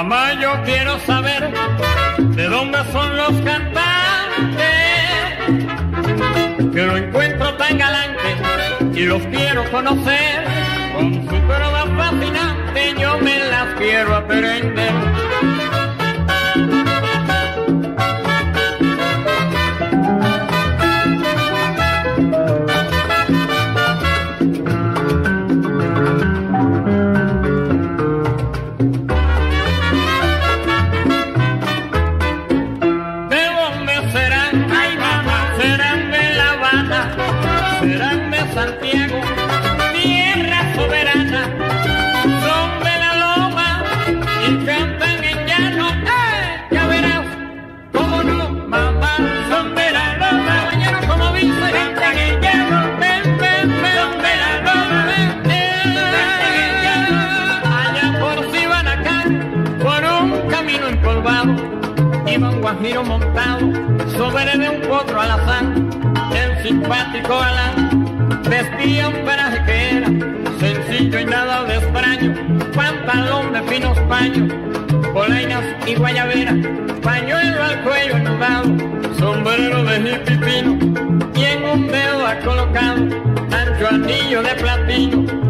Mamá, yo quiero saber de dónde son los cantantes, que lo encuentro tan galante y los quiero conocer. Con su trova fascinante yo me las quiero aprender. Serán de Santiago, tierra soberana, son de la loma y cantan en llano. Ya verás, cómo no, mamá, son de la loma, mañana como dice, cantan en llano, ven, ven, ven, son de la loma, cantan en llano. Allá por Sibanacán, por un camino empolvado, iba un guajiro montado sobre de un potro alazán. El simpático Alán vestía un paraje que era sencillo y nada de extraño, pantalón de finos paños, polainas y guayabera, pañuelo al cuello enudado, sombrero de hippie fino y en un dedo ha colocado ancho anillo de platino.